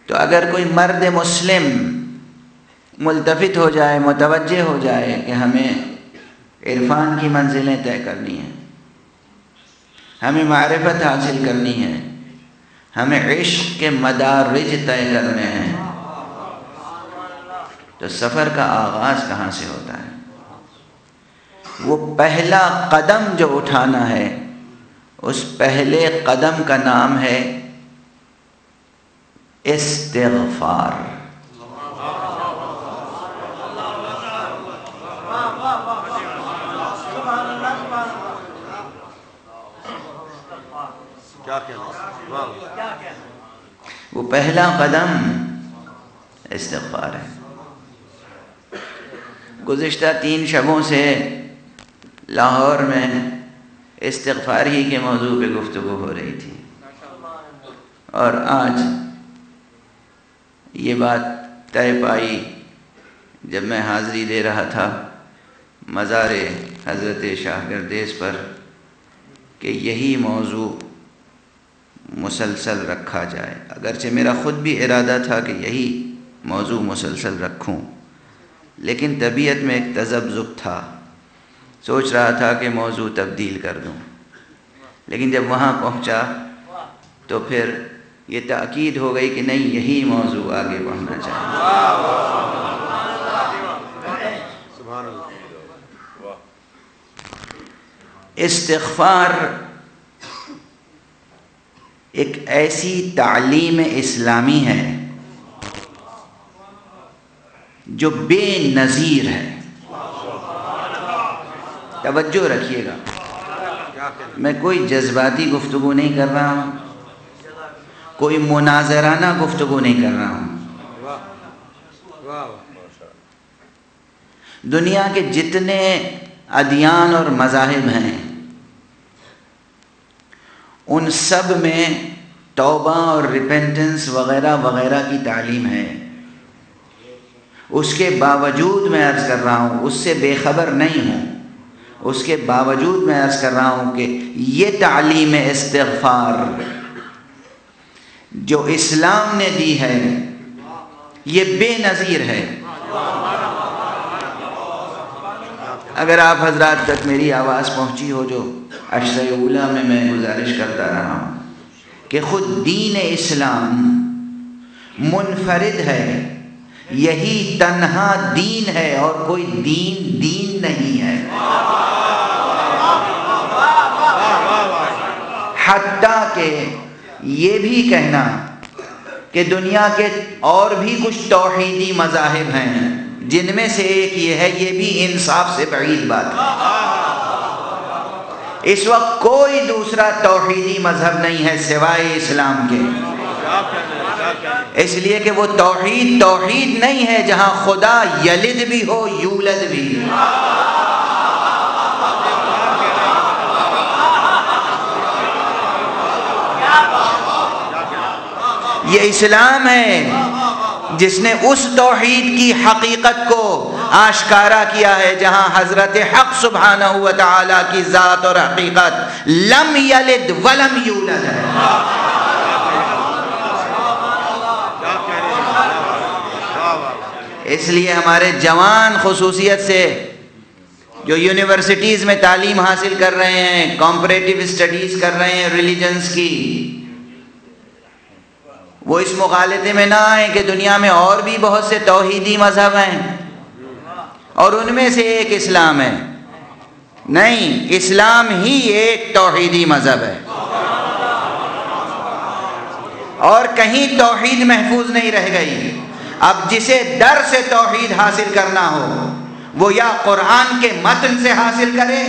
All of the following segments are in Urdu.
تو اگر کوئی مرد مسلم ملتفت ہو جائے، متوجہ ہو جائے کہ ہمیں عرفان کی منزلیں طے کرنی ہیں، ہمیں معرفت حاصل کرنی ہے، ہمیں عشق کے مدارج طے کرنے ہیں، تو سفر کا آغاز کہاں سے ہوتا ہے؟ وہ پہلا قدم جو اٹھانا ہے، اس پہلے قدم کا نام ہے استغفار۔ وہ پہلا قدم استغفار ہے۔ گزشتہ 3 شبوں سے لاہور میں استغفار ہی کے موضوع پہ گفتگو ہو رہی تھی، اور آج یہ بات طے پائی جب میں حاضری دے رہا تھا مزار حضرت شاہ گردیز پر کہ یہی موضوع مسلسل رکھا جائے۔ اگرچہ میرا خود بھی ارادہ تھا کہ یہی موضوع مسلسل رکھوں، لیکن طبیعت میں ایک تذبذب تھا، سوچ رہا تھا کہ موضوع تبدیل کر دوں، لیکن جب وہاں پہنچا تو پھر یہ تاکید ہو گئی کہ نہیں، یہی موضوع آگے بڑھنا چاہیے۔ استغفار ایک ایسی تعلیم اسلامی ہے جو بے نظیر ہے۔ توجہ رکھیے گا، میں کوئی جذباتی گفتگو نہیں کر رہا ہوں، کوئی مناظرانہ گفتگو نہیں کر رہا ہوں۔ دنیا کے جتنے ادیان اور مذاہب ہیں، ان سب میں توبہ اور ریپینٹنس وغیرہ وغیرہ کی تعلیم ہے۔ اس کے باوجود میں عرض کر رہا ہوں، اس سے بے خبر نہیں ہوں، اس کے باوجود میں عرض کر رہا ہوں کہ یہ تعلیم استغفار جو اسلام نے دی ہے، یہ بے نظیر ہے۔ اگر آپ حضرات تک میری آواز پہنچی ہو، جو عشرہ اولیٰ میں گزارش کرتا رہا ہوں کہ خود دین اسلام منفرد ہے، یہی تنہا دین ہے، اور کوئی دین نہیں ہے۔ حتیٰ کہ یہ بھی کہنا کہ دنیا کے اور بھی کچھ توحیدی مذاہب ہیں، جن میں سے ایک یہ ہے، یہ بھی انصاف سے بعید بات ہے۔ اس وقت کوئی دوسرا توحیدی مذہب نہیں ہے سوائے اسلام کے، اس لیے کہ وہ توحید نہیں ہے جہاں خدا یلد بھی ہو یولد بھی۔ یہ اسلام ہے جس نے اس توحید کی حقیقت کو آشکارا کیا ہے جہاں حضرت حق سبحانہ و تعالی کی ذات اور حقیقت لم یلد ولم یولد ہے۔ اس لیے ہمارے جوان خصوصیت سے جو یونیورسٹیز میں تعلیم حاصل کر رہے ہیں، کمپریٹیو اسٹڈیز کر رہے ہیں ریلیجنز کی، وہ اس مغالطے میں نہ آئیں کہ دنیا میں اور بھی بہت سے توحیدی مذہب ہیں اور ان میں سے ایک اسلام ہے۔ نہیں، اسلام ہی ایک توحیدی مذہب ہے، اور کہیں توحید محفوظ نہیں رہ گئی۔ اب جسے در سے توحید حاصل کرنا ہو، وہ یا قرآن کے متن سے حاصل کرے،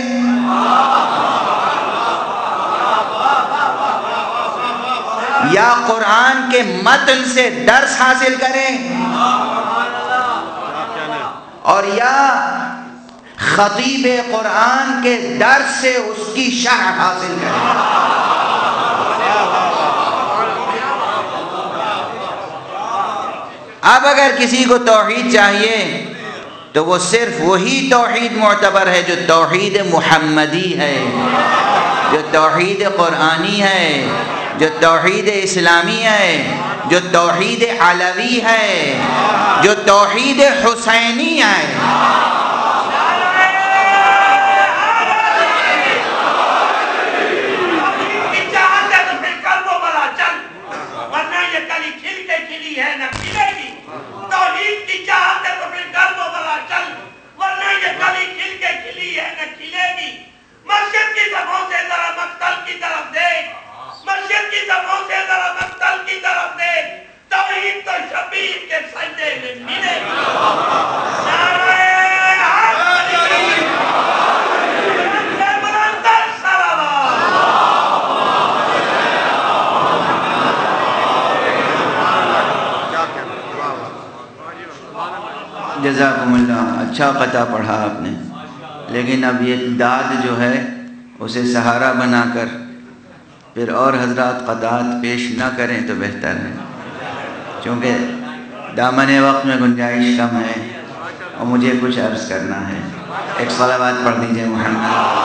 یا قرآن کے متن سے درس حاصل کرے، اور یا خطیب قرآن کے درس سے اس کی شرح حاصل کرے۔ اب اگر کسی کو توحید چاہیے تو وہ صرف وہی توحید معتبر ہے جو توحید محمدی ہے، جو توحید قرآنی ہے، جو توحید اسلامی ہے، جو توحید علوی ہے، جو توحید حسینی ہے۔ جزاکم اللہ، اچھا قطع پڑھا آپ نے، لیکن اب یہ داد جو ہے اسے سہارا بنا کر پھر اور حضرات قطعات پیش نہ کریں تو بہتر ہے، چونکہ دامن وقت میں گنجائش کم ہے اور مجھے کچھ عرض کرنا ہے۔ ایک صلوات پڑھ دیجئے محمد۔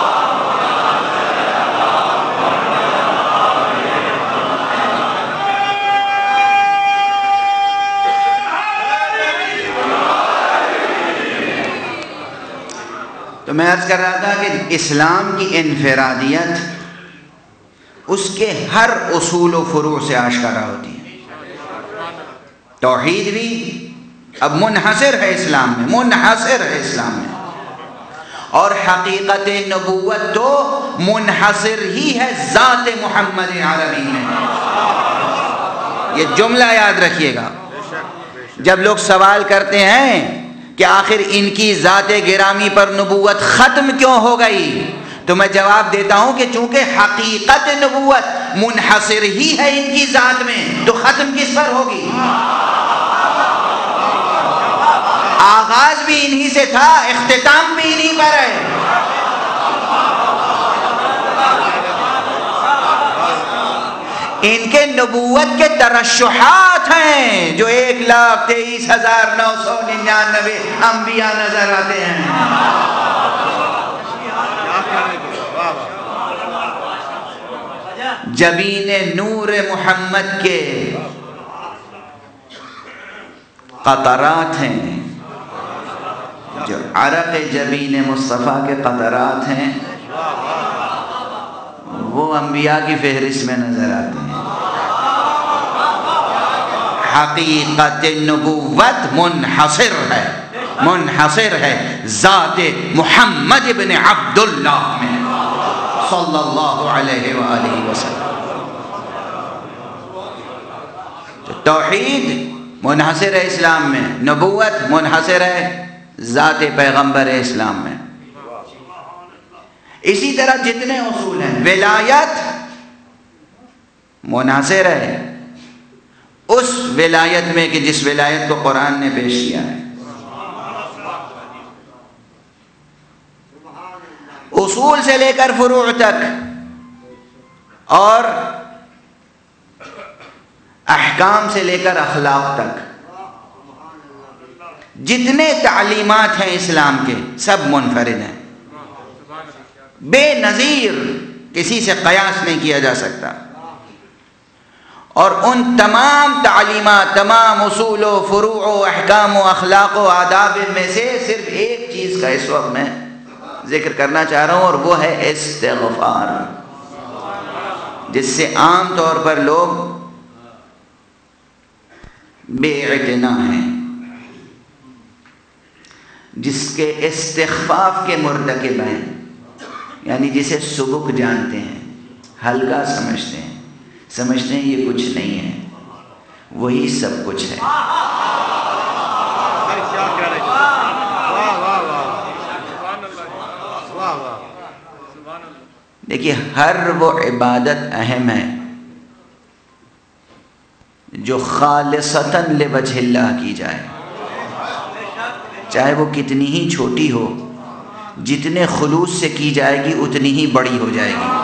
تو میں عرض کر رہا تھا کہ اسلام کی انفرادیت اس کے ہر اصول و فروع سے آشکارا ہوتی ہے۔ توحید بھی اب منحصر ہے اسلام میں، منحصر ہے اسلام میں، اور حقیقت نبوت تو منحصر ہی ہے ذات محمد عربی میں۔ یہ جملہ یاد رکھیے گا، جب لوگ سوال کرتے ہیں کہ آخر ان کی ذات گرامی پر نبوت ختم کیوں ہو گئی، تو میں جواب دیتا ہوں کہ چونکہ حقیقت نبوت منحصر ہی ہے ان کی ذات میں، تو ختم کس پر ہوگی؟ آغاز بھی انہی سے تھا، اختتام بھی انہی پر ہے۔ ان کے نبوت کے ترشحات ہیں جو 1,23,999 انبیاء نظر آتے ہیں۔ جبین نور محمد کے قطرات ہیں، جو عرق جبین مصطفیٰ کے قطرات ہیں، وہ انبیاء کی فہرست میں نظر آتے ہیں۔ حقیقت نبوت منحصر ہے، منحصر ہے ذات محمد ابن عبداللہ میں صلی اللہ علیہ وآلہ وسلم۔ توحید منحصر ہے اسلام میں، نبوت منحصر ہے ذات پیغمبر اسلام میں۔ اسی طرح جتنے اصول ہیں، ولایت منحصر ہے اس ولایت میں کہ جس ولایت کو قرآن نے پیش کیا ہے۔ اصول سے لے کر فروع تک اور احکام سے لے کر اخلاق تک جتنے تعلیمات ہیں اسلام کے سب منفرد ہیں، بے نظیر، کسی سے قیاس نہیں کیا جا سکتا۔ اور ان تمام تعلیمات، تمام اصول و فروع و احکام و اخلاق و آداب میں سے صرف ایک چیز کا اس وقت میں ذکر کرنا چاہ رہا ہوں، اور وہ ہے استغفار، جس سے عام طور پر لوگ بے اعتنا ہیں، جس کے استخفاف کے مرتکب ہیں، یعنی جسے سبک جانتے ہیں، ہلکا سمجھتے ہیں، سمجھتے ہیں یہ کچھ نہیں ہے، وہی سب کچھ ہے۔ دیکھیے، ہر وہ عبادت اہم ہے جو خالصتاً لوجہ اللہ کی جائے، چاہے وہ کتنی ہی چھوٹی ہو، جتنے خلوص سے کی جائے گی اتنی ہی بڑی ہو جائے گی۔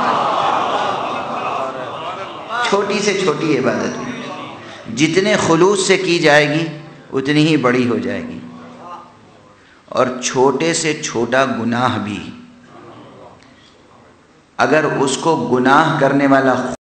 چھوٹی سے چھوٹی عبادت بھی جتنے خلوص سے کی جائے گی اتنی ہی بڑی ہو جائے گی، اور چھوٹے سے چھوٹا گناہ بھی اگر اس کو گناہ کرنے والا